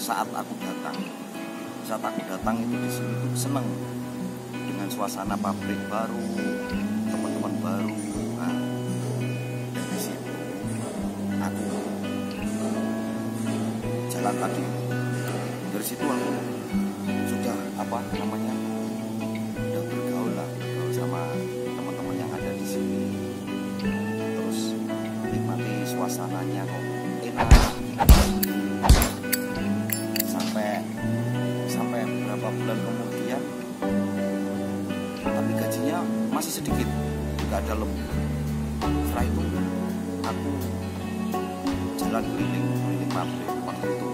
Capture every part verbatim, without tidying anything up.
saat aku datang, saat aku datang itu di sini tuh seneng dengan suasana pabrik baru, teman-teman baru. Nah, dari situ aku jalan lagi. Dari situ aku sudah apa namanya, udah bergaul lah, bergaul sama teman-teman yang ada di sini. Terus nikmati suasananya kok enak. Sampai sampai beberapa bulan kemudian, tapi gajinya masih sedikit, nggak ada lembur. Setelah itu aku jalan keliling keliling pabrik waktu itu.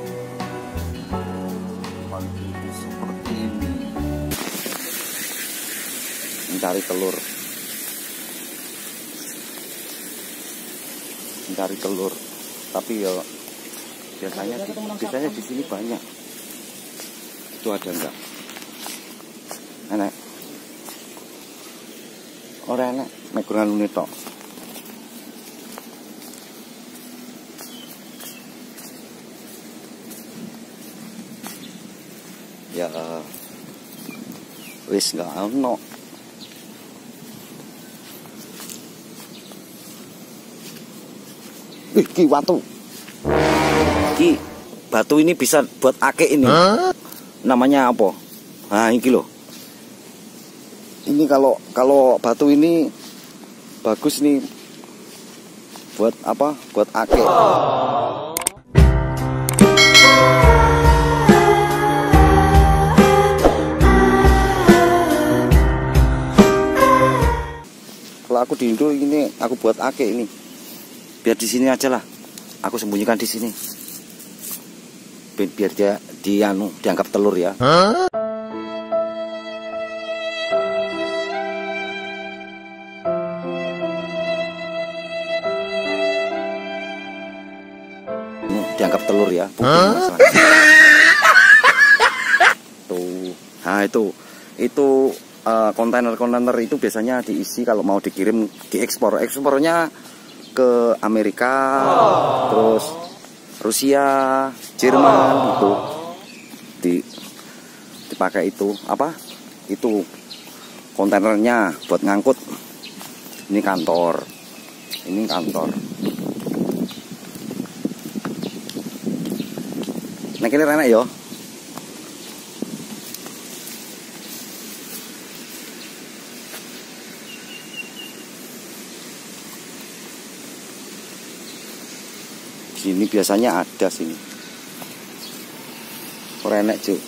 Waktu itu seperti ini, mencari telur, mencari telur. Tapi ya biasanya di, biasanya di sini banyak. Itu ada enggak? Enak. Ora enak, mek kurang ngene tok. Ya wis enggak ono. Ih, ki watu. Ki batu ini bisa buat akik ini. Huh? Namanya apa? Nah, ini loh. Ini kalau kalau batu ini bagus nih buat apa? Buat akik. Oh. Kalau aku di Indo ini aku buat akik ini. Biar di sini aja lah. Aku sembunyikan di sini. Biar dia dianu dianggap telur ya. Huh? Dianggap telur ya. Huh? Tuh. Nah itu itu kontainer-kontainer uh, itu biasanya diisi kalau mau dikirim diekspor. Ekspornya ke Amerika, oh. Terus Rusia, Jerman, oh. Itu di dipakai itu apa? Itu kontainernya buat ngangkut. Ini kantor, ini kantor. Nah ini enak ya. Sini biasanya ada sini. Ora enak, Cuk.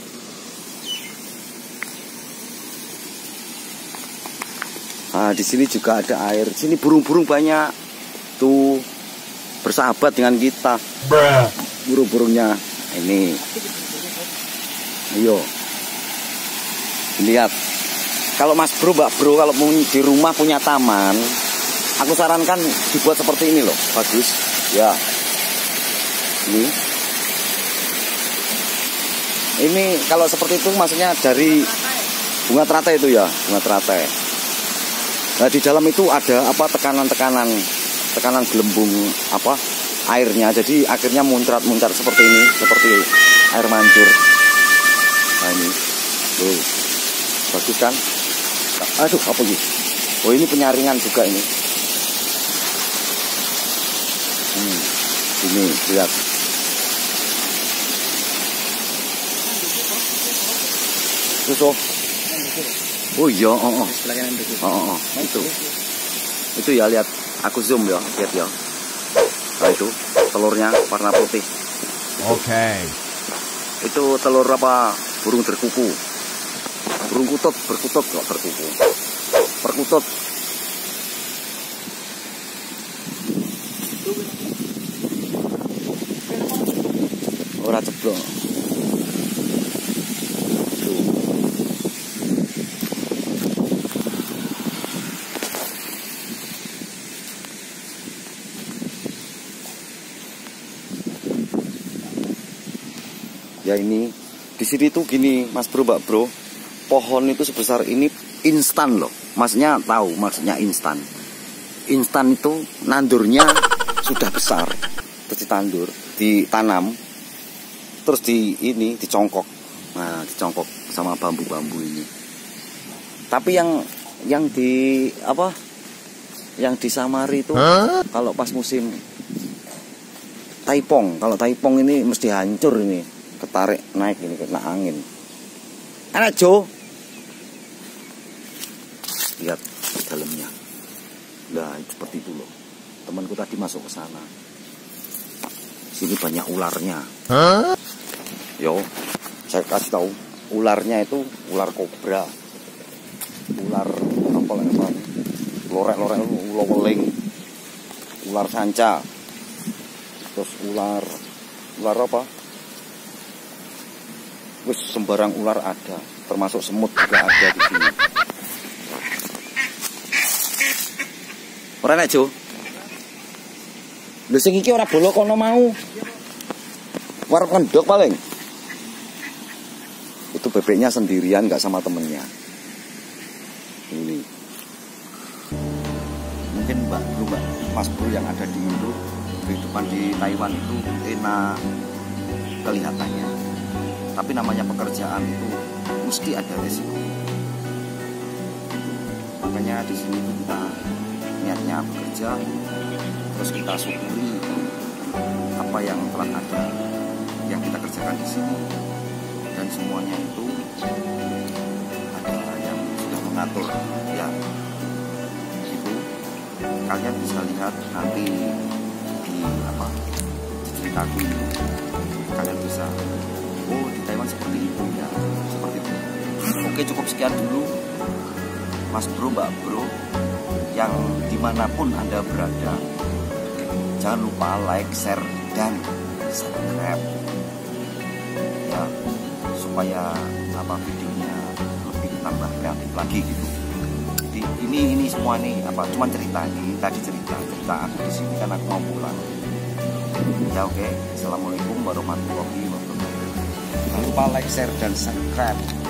Nah, di sini juga ada air. Sini burung-burung banyak. Tuh bersahabat dengan kita. Burung-burungnya ini. Ayo. Lihat. Kalau Mas Bro, Mbak Bro, kalau di rumah punya taman, aku sarankan dibuat seperti ini loh. Bagus. Ya. Ini ini kalau seperti itu maksudnya dari bunga teratai itu ya, bunga teratai. Nah di dalam itu ada apa tekanan-tekanan tekanan gelembung apa airnya, jadi akhirnya muncrat-muncrat seperti ini, seperti air mancur. Nah ini tuh bagus kan? Aduh apa ini? Oh ini penyaringan juga ini. Hmm, ini lihat. Susu. Oh iya, oh, oh. Oh, oh, itu. Itu ya lihat, aku zoom ya, lihat ya. Nah itu telurnya warna putih. Oke. Okay. Itu telur apa? Burung berkuku. Burung kutub, berkutub kok berkuku. Perkutut. Ora ceblok. Ya ini di sini tuh gini Mas Bro, Mbak Bro, pohon itu sebesar ini instan loh. Maksudnya tahu maksudnya instan. Instan itu nandurnya sudah besar, terus ditandur, ditanam. terus di ini dicongkok. Nah, dicongkok sama bambu-bambu ini. Tapi yang yang di apa? Yang di Samari itu huh? Kalau pas musim taipong, kalau taipong ini mesti hancur ini, ketarik naik ini kena angin. Anak Jo, lihat dalamnya. Nah, seperti itu loh. Temanku tadi masuk ke sana. Sini banyak ularnya. Huh? Yo, saya kasih tahu, ularnya itu ular kobra, ular apa apa, lorek-lorek, ular ular sanca, terus ular, ular apa? Wis sembarang ular ada, termasuk semut juga ada di sini. Ora nek Jo. Lho sing iki ora bolo kono mau. Warep kendok paling. Itu bebeknya sendirian, nggak sama temennya. Ini. Mungkin Mbak Bro, Mbak Mas Bro yang ada di Indo, kehidupan di Taiwan itu enak kelihatannya. Tapi namanya pekerjaan itu mesti ada resiko. Makanya di sini tuh kita niatnya bekerja, terus kita syukuri apa yang telah ada, yang kita kerjakan di sini, dan semuanya itu ada yang sudah mengatur ya. Itu kalian bisa lihat nanti di apa ceritaku ini, kalian bisa oh di Taiwan seperti itu ya, seperti itu. Oke, cukup sekian dulu Mas Bro, Mbak Bro, yang dimanapun Anda berada, jangan lupa like, share, dan subscribe ya, supaya apa videonya lebih tambah kreatif lagi gitu. Jadi ini ini semua nih apa cuma cerita ini tadi cerita cerita aku di sini karena aku mau pulang ya. Oke, assalamualaikum warahmatullahi wabarakatuh. Jangan lupa like, share, dan subscribe.